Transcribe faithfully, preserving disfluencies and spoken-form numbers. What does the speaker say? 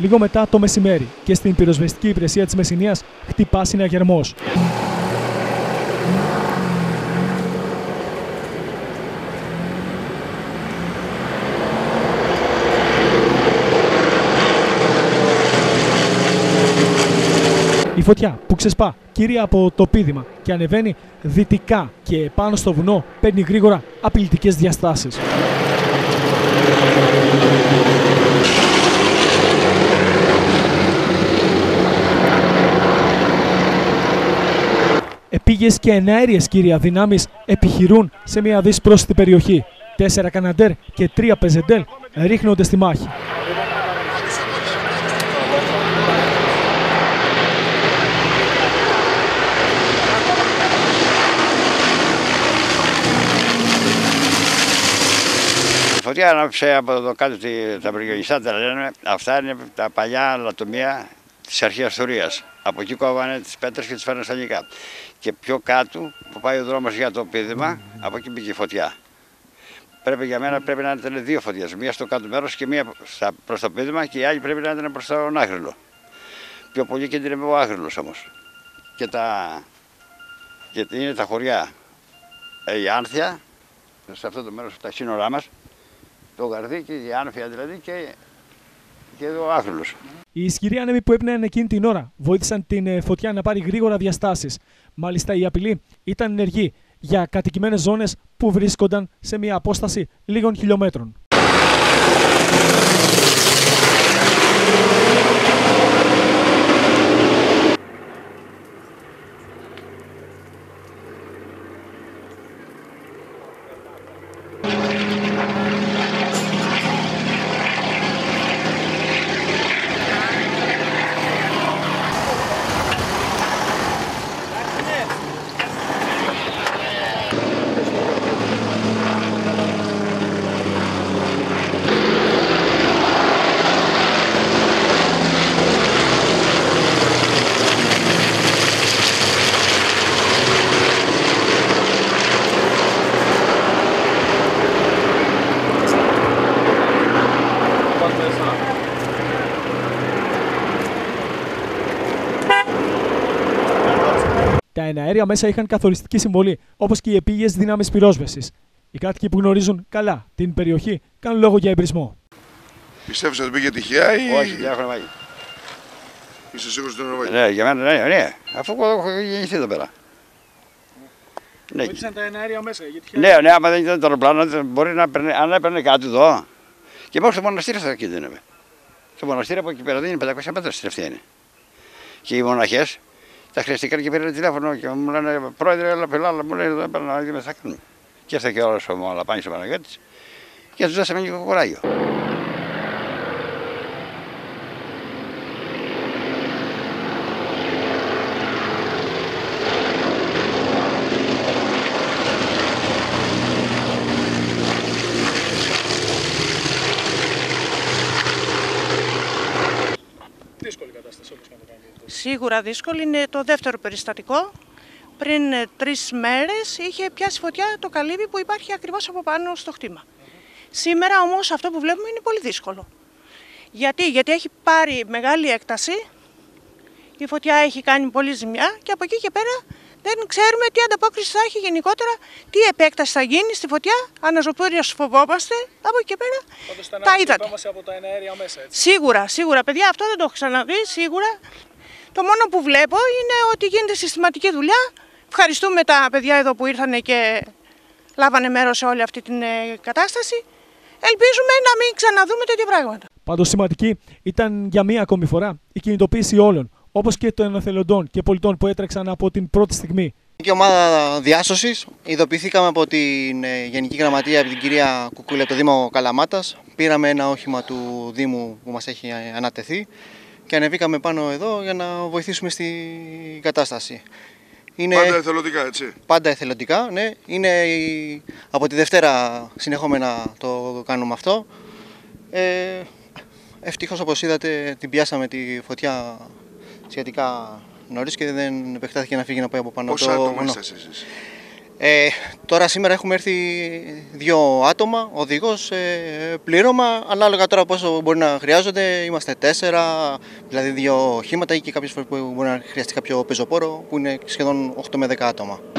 Λίγο μετά το μεσημέρι και στην πυροσβεστική υπηρεσία της Μεσσηνίας χτυπά συναγερμός. Η φωτιά που ξεσπά κυρία από το πίδημα και ανεβαίνει δυτικά και πάνω στο βουνό παίρνει γρήγορα απειλητικές διαστάσεις. Επίγειες και εναέριες κύρια δυνάμεις επιχειρούν σε μια δύσπροστη περιοχή. Τέσσερα Καναντέρ και τρία Πεζεντέλ ρίχνονται στη μάχη. Η φωτιά ανάψε από το κάτω τα προγειονιστά, τα λένε. Αυτά είναι τα παλιά λατομεία της αρχαίας Θωρίας. Από εκεί κόβανε τις πέτρες και τις φέρνανε στα νικά. Και πιο κάτω που πάει ο δρόμος για το πίδημα, από εκεί πήγε η φωτιά. Πρέπει για μένα πρέπει να ήταν δύο φωτιές. Μία στο κάτω μέρος και μία προς το πίδημα και η άλλη πρέπει να ήταν προς τον Άγριλο. Πιο πολύ κινδυνεύει ο Άγριλος όμως. Και τα... γιατί είναι τα χωριά. Η Άνθια, σε αυτό το μέρος τα σύνορά μας, το Γαρδί και η Άνφια δηλαδή και, και ο Άγριλος. Οι ισχυροί άνεμοι που έπνεαν εκείνη την ώρα βοήθησαν την φωτιά να πάρει γρήγορα διαστάσεις. Μάλιστα η απειλή ήταν ενεργή για κατοικημένες ζώνες που βρίσκονταν σε μια απόσταση λίγων χιλιόμετρων. Τα εναέρια μέσα είχαν καθοριστική συμβολή, όπως και οι επίγειες δυνάμεις πυρόσβεσης. Οι κάτοικοι που γνωρίζουν καλά την περιοχή κάνουν λόγο για εμπρισμό. Πιστεύεις ότι πήγε τυχαία ή... Όχι, δεν έχω βάλει. Είσαι σίγουρος ότι δεν έχω βάλει? Ναι, για μένα ναι, ναι. Αφού έχω γεννηθεί εδώ πέρα. Ναι. Βοήθησαν τα εναέρια μέσα. Γιατί... Ναι, ναι, άμα δεν ήταν το αεροπλάνο, μπορεί να παίρνει, αν έπαιρνε κάτι εδώ. Και μόνο στο μοναστήρι θα κινδύνευε. Στο μοναστήρι από εκεί πέρα δεν είναι πεντακόσια μέτρα στην ευθεία είναι. Και οι μοναχές τα χρειαστήκαν και πήραν τηλέφωνο και μου λένε πρόεδρε, έλα πελά, αλλά μου λένε εδώ πέρα να δούμε τι θα κάνουμε. Και ήρθε και ο όλος ο Μαλαπάνης ο Παναγιώτης και τους δώσαμε λίγο κουράγιο. Δύσκολη κατάσταση όπως να το κάνετε. Σίγουρα δύσκολη. Είναι το δεύτερο περιστατικό. Πριν τρεις μέρες είχε πιάσει φωτιά το καλύβι που υπάρχει ακριβώς από πάνω στο χτήμα. Σήμερα όμως αυτό που βλέπουμε είναι πολύ δύσκολο. Γιατί, Γιατί έχει πάρει μεγάλη έκταση, η φωτιά έχει κάνει πολύ ζημιά και από εκεί και πέρα δεν ξέρουμε τι ανταπόκριση θα έχει γενικότερα, τι επέκταση θα γίνει στη φωτιά, αναζωπούριος φοβόμαστε, από εκεί και πέρα τα είδατε. Από τα εναέρια μέσα, έτσι. Σίγουρα, σίγουρα παιδιά, αυτό δεν το έχω ξαναδεί, σίγουρα. Το μόνο που βλέπω είναι ότι γίνεται συστηματική δουλειά. Ευχαριστούμε τα παιδιά εδώ που ήρθαν και λάβανε μέρος σε όλη αυτή την κατάσταση. Ελπίζουμε να μην ξαναδούμε τέτοια πράγματα. Πάντως σημαντική ήταν για μία ακόμη φορά η κινητοποίηση όλων, όπως και των εθελοντών και πολιτών που έτρεξαν από την πρώτη στιγμή. Και ομάδα διάσωσης, ειδοποιηθήκαμε από την Γενική Γραμματεία, από την κυρία Κουκούλη, από το Δήμο Καλαμάτας. Πήραμε ένα όχημα του Δήμου που μας έχει ανατεθεί και ανεβήκαμε πάνω εδώ για να βοηθήσουμε στην κατάσταση. Είναι πάντα εθελοντικά, έτσι. Πάντα εθελοντικά, ναι. Είναι η... από τη Δευτέρα συνεχόμενα το κάνουμε αυτό. Ε, ευτυχώς, όπως είδατε, την πιάσαμε τη φωτιά σχετικά νωρίς και δεν επεκτάθηκε να φύγει να πάει από πάνω. Πόσα το άτομα βουνό. είσαστε εσείς? Ε, τώρα σήμερα έχουμε έρθει δύο άτομα, οδηγός, ε, πλήρωμα, ανάλογα τώρα πόσο μπορεί να χρειάζονται, είμαστε τέσσερα, δηλαδή δύο οχήματα ή και κάποιες φορές που μπορεί να χρειαστεί κάποιο πεζοπόρο που είναι σχεδόν οκτώ με δέκα άτομα.